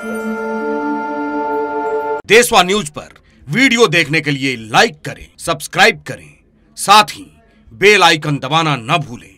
देशवा न्यूज पर वीडियो देखने के लिए लाइक करें, सब्सक्राइब करें, साथ ही बेल आइकन दबाना न भूलें।